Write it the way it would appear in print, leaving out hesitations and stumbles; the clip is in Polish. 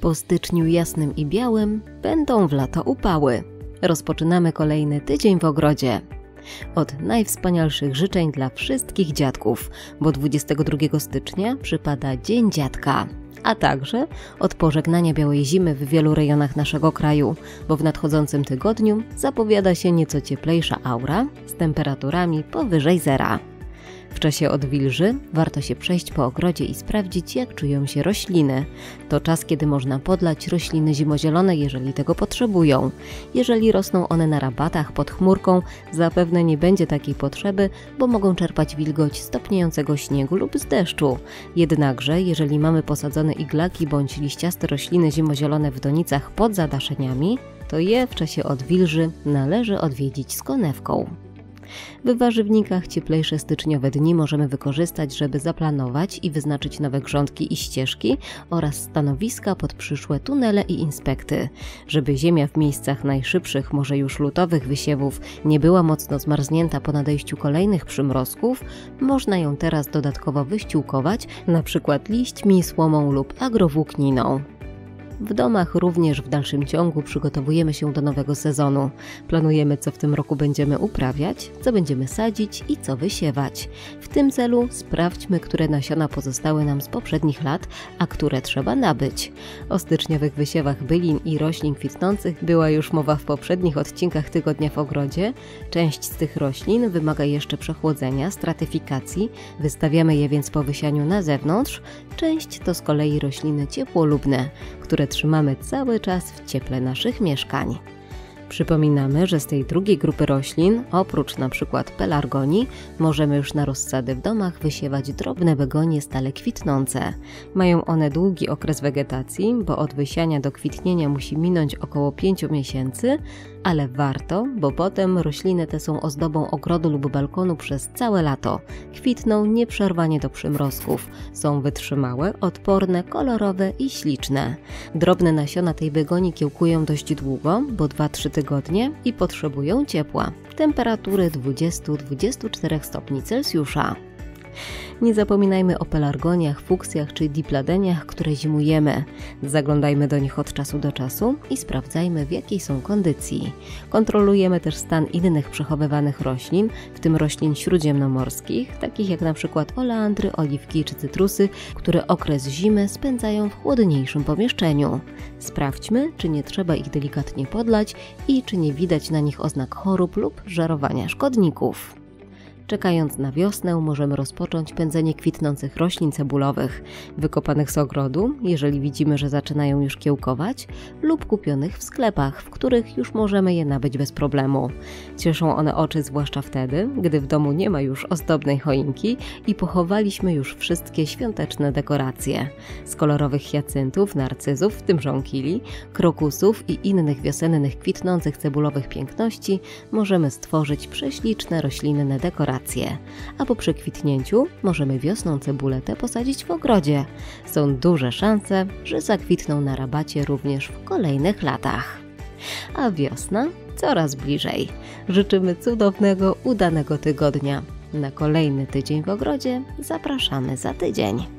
Po styczniu jasnym i białym będą w lato upały. Rozpoczynamy kolejny tydzień w ogrodzie. Od najwspanialszych życzeń dla wszystkich dziadków, bo 22 stycznia przypada Dzień Dziadka. A także od pożegnania białej zimy w wielu rejonach naszego kraju, bo w nadchodzącym tygodniu zapowiada się nieco cieplejsza aura z temperaturami powyżej zera. W czasie odwilży warto się przejść po ogrodzie i sprawdzić, jak czują się rośliny. To czas, kiedy można podlać rośliny zimozielone, jeżeli tego potrzebują. Jeżeli rosną one na rabatach pod chmurką, zapewne nie będzie takiej potrzeby, bo mogą czerpać wilgoć z topniejącego śniegu lub z deszczu. Jednakże, jeżeli mamy posadzone iglaki bądź liściaste rośliny zimozielone w donicach pod zadaszeniami, to je w czasie odwilży należy odwiedzić z konewką. W warzywnikach cieplejsze styczniowe dni możemy wykorzystać, żeby zaplanować i wyznaczyć nowe grządki i ścieżki oraz stanowiska pod przyszłe tunele i inspekty. Żeby ziemia w miejscach najszybszych, może już lutowych wysiewów nie była mocno zmarznięta po nadejściu kolejnych przymrozków, można ją teraz dodatkowo wyściółkować, np. liśćmi, słomą lub agrowłókniną. W domach również w dalszym ciągu przygotowujemy się do nowego sezonu. Planujemy, co w tym roku będziemy uprawiać, co będziemy sadzić i co wysiewać. W tym celu sprawdźmy, które nasiona pozostały nam z poprzednich lat, a które trzeba nabyć. O styczniowych wysiewach bylin i roślin kwitnących była już mowa w poprzednich odcinkach Tygodnia w ogrodzie. Część z tych roślin wymaga jeszcze przechłodzenia, stratyfikacji, wystawiamy je więc po wysianiu na zewnątrz. Część to z kolei rośliny ciepłolubne, które trzymamy cały czas w cieple naszych mieszkań. Przypominamy, że z tej drugiej grupy roślin, oprócz np. pelargonii, możemy już na rozsady w domach wysiewać drobne begonie stale kwitnące. Mają one długi okres wegetacji, bo od wysiania do kwitnienia musi minąć około 5 miesięcy, ale warto, bo potem rośliny te są ozdobą ogrodu lub balkonu przez całe lato. Kwitną nieprzerwanie do przymrozków. Są wytrzymałe, odporne, kolorowe i śliczne. Drobne nasiona tej begonii kiełkują dość długo, bo 2-3 tygodnie i potrzebują ciepła. Temperatury 20-24 stopni Celsjusza. Nie zapominajmy o pelargoniach, fuksjach czy dipladeniach, które zimujemy. Zaglądajmy do nich od czasu do czasu i sprawdzajmy, w jakiej są kondycji. Kontrolujemy też stan innych przechowywanych roślin, w tym roślin śródziemnomorskich, takich jak np. oleandry, oliwki czy cytrusy, które okres zimy spędzają w chłodniejszym pomieszczeniu. Sprawdźmy, czy nie trzeba ich delikatnie podlać i czy nie widać na nich oznak chorób lub żerowania szkodników. Czekając na wiosnę, możemy rozpocząć pędzenie kwitnących roślin cebulowych, wykopanych z ogrodu, jeżeli widzimy, że zaczynają już kiełkować, lub kupionych w sklepach, w których już możemy je nabyć bez problemu. Cieszą one oczy zwłaszcza wtedy, gdy w domu nie ma już ozdobnej choinki i pochowaliśmy już wszystkie świąteczne dekoracje. Z kolorowych hiacyntów, narcyzów, w tym żonkili, krokusów i innych wiosennych kwitnących cebulowych piękności możemy stworzyć prześliczne roślinne dekoracje. A po przekwitnięciu możemy wiosną cebulę tę posadzić w ogrodzie. Są duże szanse, że zakwitną na rabacie również w kolejnych latach. A wiosna coraz bliżej. Życzymy cudownego, udanego tygodnia. Na kolejny tydzień w ogrodzie zapraszamy za tydzień.